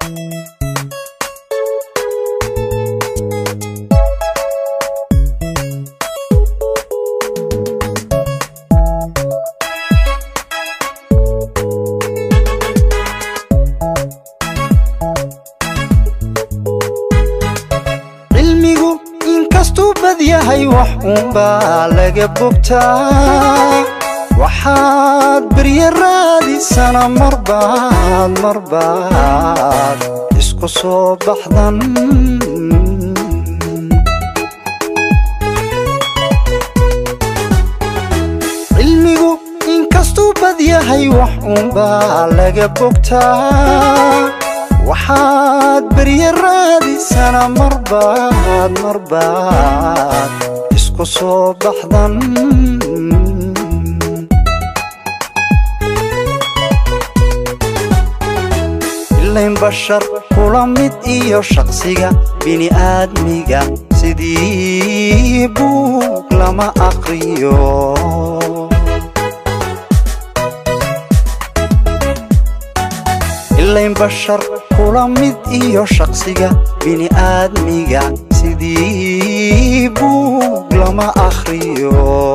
yahay wax baa laga bogtaa waxaad baryaraadisana marbaad isku soo baxdan cilmigu inkastuu bad yahay wax baa laga bogtaa waxaad baryaraadisana marbaad isku soo baxdan ilayn bashar kula mid iyo shaqsiga bini aadmiga sidii buug lama aqriyo ilayn bashar kula mid iyo shaqsiga bini aadmiga sidii buug lama akhriyo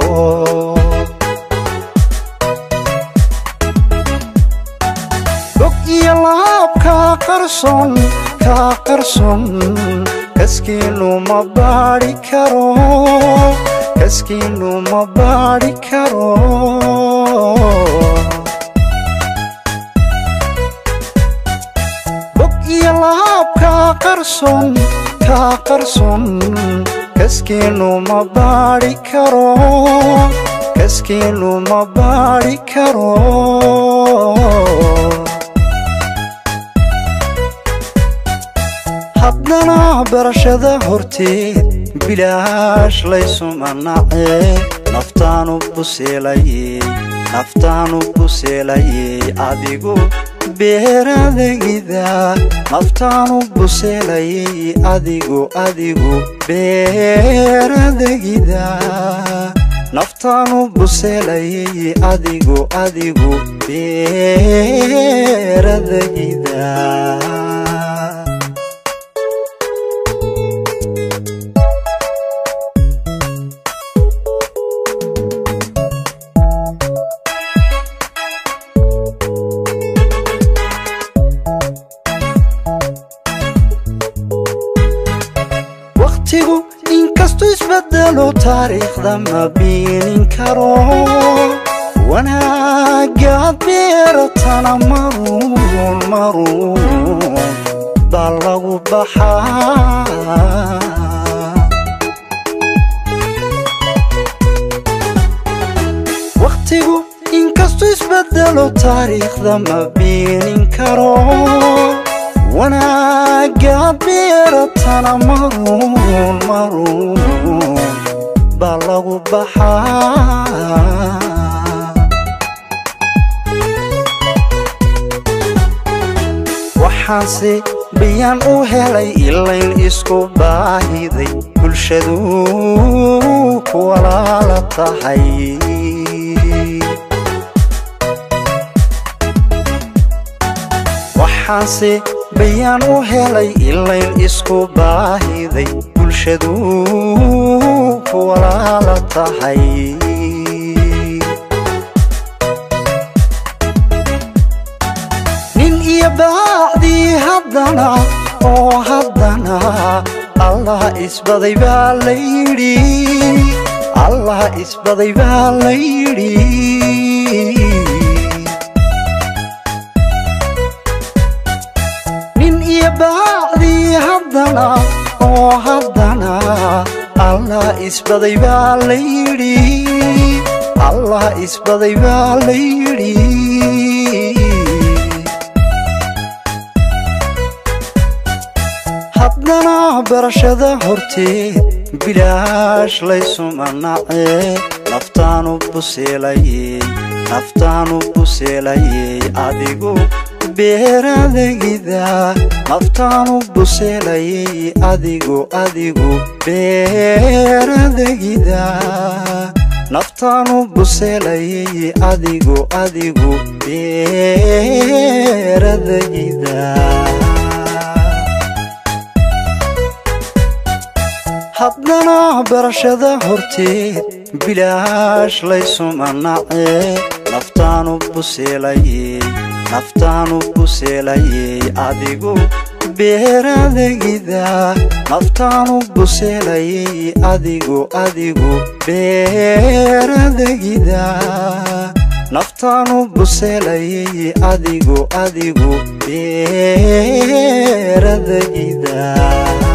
bog iyo laab ka qarson kaskiinu ma baadhi karo ka qarson kaskiinu ma baadhi karo haddana barashada horteed bilaash laysuma nacee naftaanu buseelayey adigu beeradagida naftaanu buseelayey adigu beeradagida naftaanu buseelayey adigu beeradagida inkastuu isbedelo taariikhda ma biinin karo wanaagaad beeratana maruun baa lagu baxaa waqtigu inkastuu isbedelo taariikhda ma biinin karo wanaagaad beeratana maruun baa lagu baxaa waxaanse bayaan u helay ilayn isku baahiday bulshadu ku walaala tahay waxaanse bayaan u helay ilayn isku baahiday bulshadu ku walaala tahay nin iyo baacdii haddana allah isbaday baa la yidhi baacdii haddana allah isbaday baa la yidhi haddana barashada horteed bilaash laysuma nacee naftaanu buseelayey adigu beeradagida naftaanu buseelayey adigu beeradagida naftaanu buseelayey adigu beeradagida haddana barashada horteed bilaash laysuma nacee naftaanu buseelayey adigu beeradagida naftaanu buseelayey adigu beeradagida naftaanu buseelayey adigu beeradagida